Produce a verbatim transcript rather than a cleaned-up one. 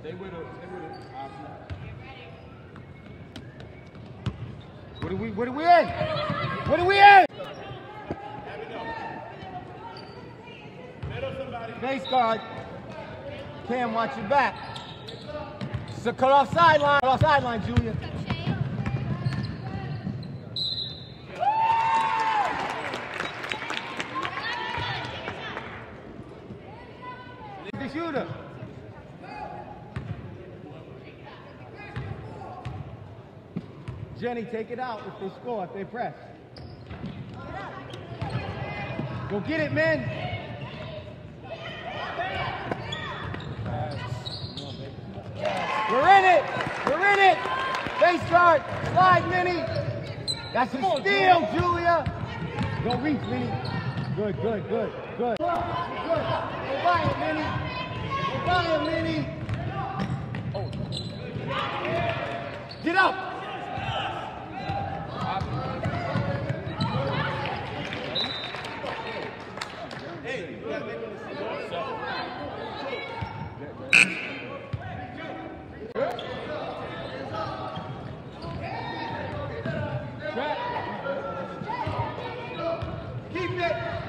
Stay with her. Stay with her. What are we, what are we in? What are we in? Face guard. Cam, watch your back. So cut off sideline. Cut off sideline, Julia. The shooter. Jenny, take it out if they score, if they press. Go get it, men. We're in it. We're in it. Face guard. Slide, Minnie. That's a steal, Julia. Go reach, Minnie. Good, good, good, good. Good. Go by it, Minnie. Go by it, Minnie. Oh. Get up. Hey, you gotta make it Keep it.